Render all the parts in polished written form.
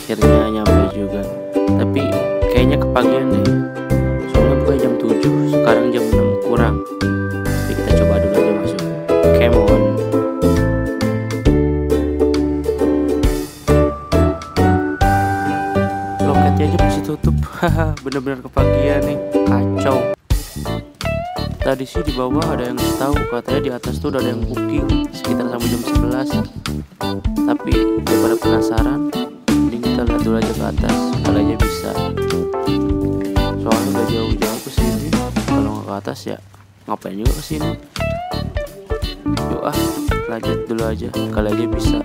akhirnya nyampe juga. Tapi kayaknya kepagian deh, soalnya bukan jam 7, sekarang jam 6 kurang. Tapi kita coba dulu aja masuk. Come on. Loketnya aja masih tutup. Haha, bener-bener kepagian nih, kacau. Tadi sih di bawah ada yang tahu, katanya di atas tuh udah ada yang booking sekitar sampai jam 11. Tapi daripada penasaran, mending kita lihat dulu aja ke atas, kali aja bisa. Soalnya udah jauh-jauh ke sini, kalau nggak ke atas ya ngapain juga ke sini. Yuk lanjut dulu aja, kali aja bisa.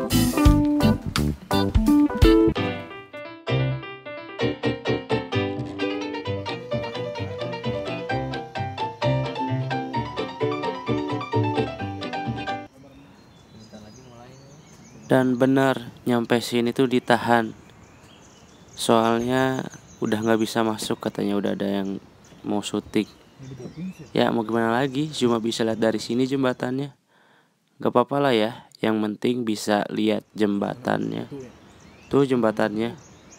Dan benar, nyampe sini tuh ditahan. Soalnya udah nggak bisa masuk, katanya udah ada yang mau syuting. Ya mau gimana lagi, cuma bisa lihat dari sini jembatannya. Gak apa-apa lah ya, yang penting bisa lihat jembatannya. Tuh jembatannya.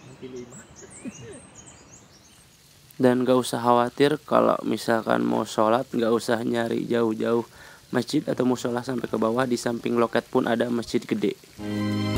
Dan gak usah khawatir kalau misalkan mau sholat, gak usah nyari jauh-jauh masjid atau musola sampai ke bawah. Di samping loket pun ada masjid gede.